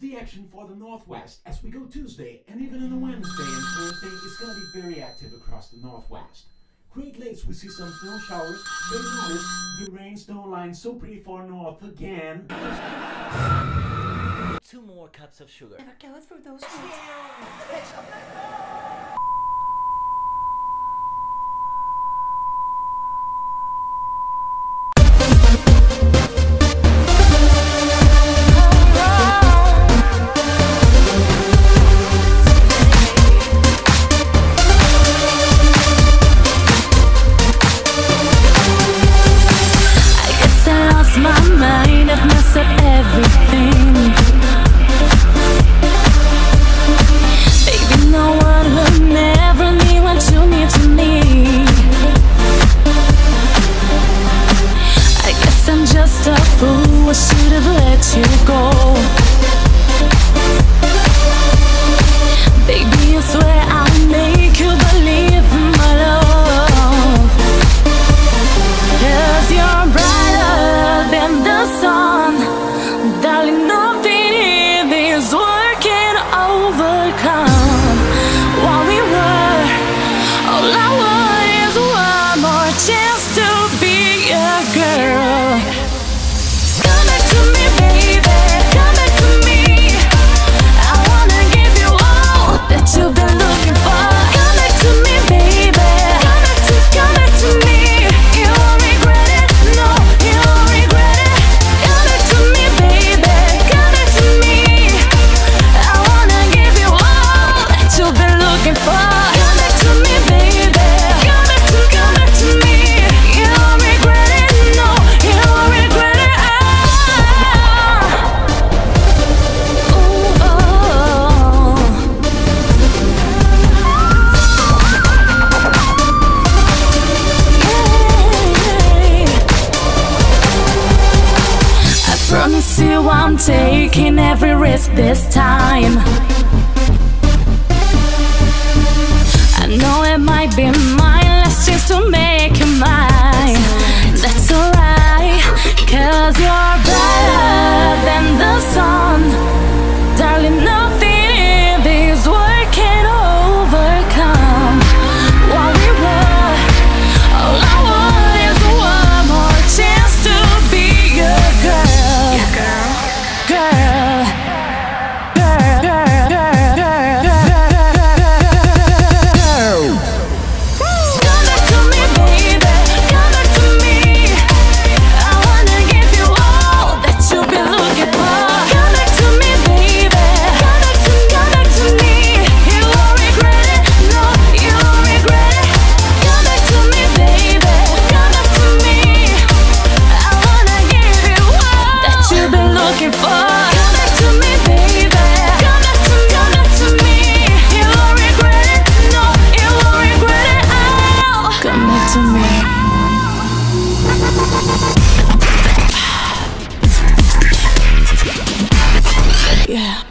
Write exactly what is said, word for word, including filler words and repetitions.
the action for the Northwest as we go Tuesday, and even on a Wednesday and Thursday it's going to be very active across the Northwest. Great Lakes, we see some snow showers. Don't notice the rain snow line so pretty far north again. Two more cups of sugar. Never go through those ones. My mind, I've messed up everything. Baby, no one will never need what you need to me. I guess I'm just a fool, I should have let you go. Baby, I swear I'll make you believe in my love. 'Cause you're brighter than the sun, darling, nothing in is work can overcome what we were. All I want is one more chance to be a girl. Come back to me, baby, come back to me. I wanna give you all that you've been looking for. Come back to me, baby, come back to, come back to me. You won't regret it, no, you won't regret it. Come back to me, baby, come back to me. I wanna give you all that you've been looking for. Come back to me, baby, come back to, come back to me. You won't regret it, no, you won't regret it. Ah. Ooh, oh. I promise you I'm taking every risk this time. I know it might be my last chance to make you mine. That's alright, 'cause you're brighter than the sun. Darling, nothing in this world can overcome what we were. All I want is one more chance to be your girl. Your girl. Girl. Girl. Girl. Girl. Girl. Come back to me, baby. Come back to me. I wanna give you all that you've been looking for. Come back to me, baby. Come back to, come back to me. You won't regret it, no, you won't regret it. Come back to me, baby. Come back to me. I wanna give you all that you've been looking for. Come back to me, baby. Come back to, come back to me. You won't regret it, no, you won't regret it. Oh, come back to me. Yeah.